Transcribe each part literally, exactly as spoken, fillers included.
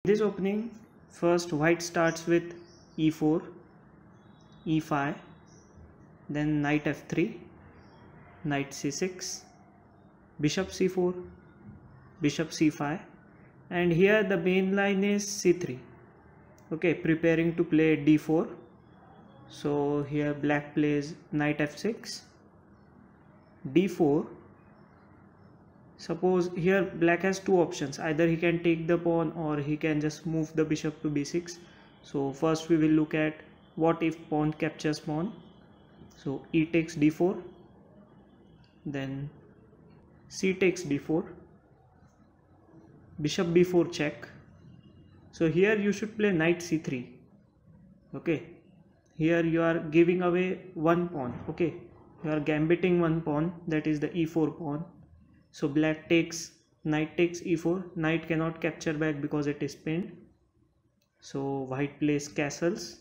This opening, first white starts with e four, e five, then knight f three, knight c six, bishop c four, bishop c five, and here the main line is c three. Okay, preparing to play d four. So here black plays knight f six, d four. Suppose here black has two options, either he can take the pawn or he can just move the bishop to b six. So first we will look at what if pawn captures pawn. So e takes d four, then c takes d four, bishop b four check. So here you should play knight c three. Okay, here you are giving away one pawn. Okay, you are gambiting one pawn, that is the e four pawn. So black takes, knight takes e four, knight cannot capture back because it is pinned. So white plays castles,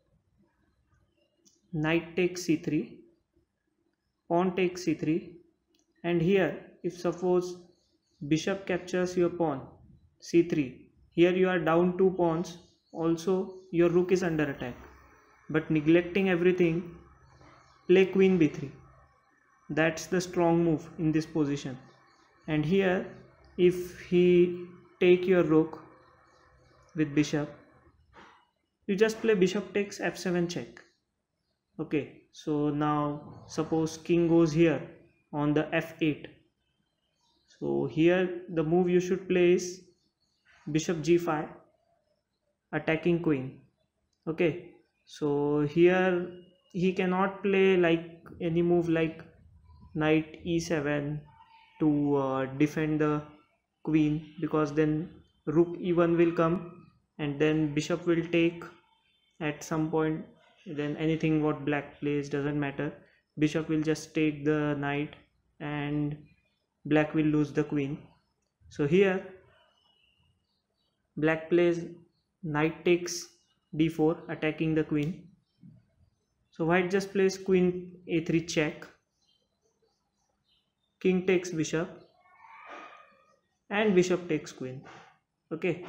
knight takes c three, pawn takes c three, and here if suppose bishop captures your pawn c three, here you are down two pawns, also your rook is under attack, but neglecting everything, play queen b three. That's the strong move in this position. And here if he take your rook with bishop, you just play bishop takes f seven check. Okay, so now suppose king goes here on the f eight. So here the move you should play is bishop g five, attacking queen. Okay, so here he cannot play like any move like knight e seven to uh, defend the queen, because then rook e one will come and then bishop will take at some point, then anything what black plays doesn't matter, bishop will just take the knight and black will lose the queen. So here black plays knight takes d four, attacking the queen. So white just plays queen a three check, king takes bishop, and bishop takes queen. Okay,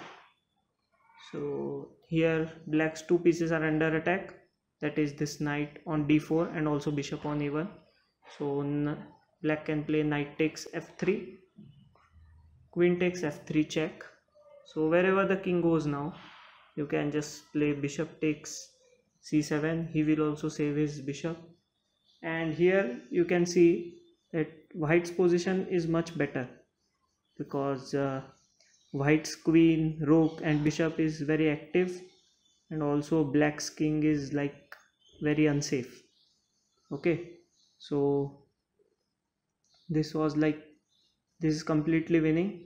so here black's two pieces are under attack, that is this knight on d four and also bishop on a one. So black can play knight takes f three, queen takes f three check. So wherever the king goes now, you can just play bishop takes c seven, he will also save his bishop. And here you can see that white's position is much better, because uh, white's queen, rook and bishop is very active, and also black's king is like very unsafe. Okay, so this was like, this is completely winning.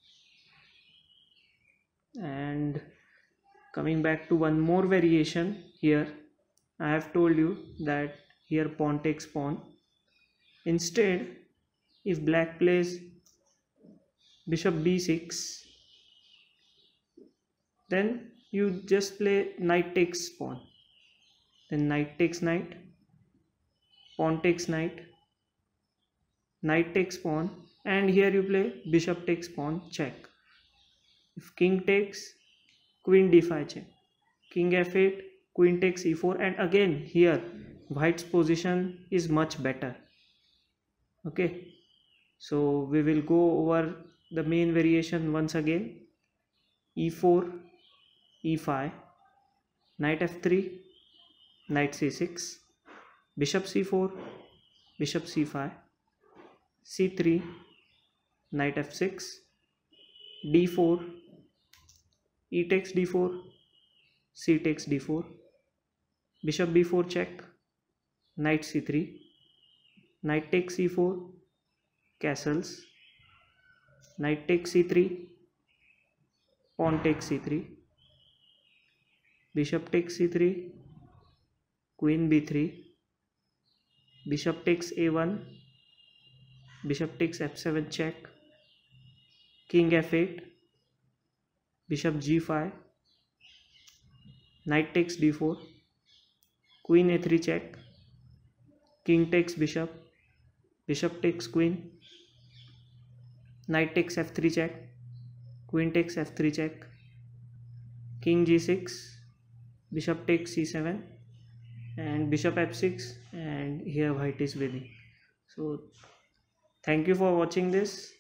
And coming back to one more variation, here I have told you that here pawn takes pawn. Instead, if black plays bishop b six, then you just play knight takes pawn, then knight takes knight, pawn takes knight, knight takes pawn, and here you play bishop takes pawn check. If king takes, queen d five check, king f eight, queen takes e four, and again here white's position is much better. Okay, so we will go over the main variation once again. e four, e five, knight f three, knight c six, bishop c four, bishop c five, c three, knight f six, d four, e takes d four, c takes d four, bishop b four check, knight c three, knight takes c four, castles, knight takes c three, pawn takes c three, bishop takes c three, queen b three, bishop takes a one, bishop takes f seven check, king f eight, bishop g five, knight takes d four, queen a three check, king takes bishop, bishop takes queen, knight takes f three check, queen takes f three check, king g six, bishop takes c seven, and bishop f six, and here white is winning. So thank you for watching this.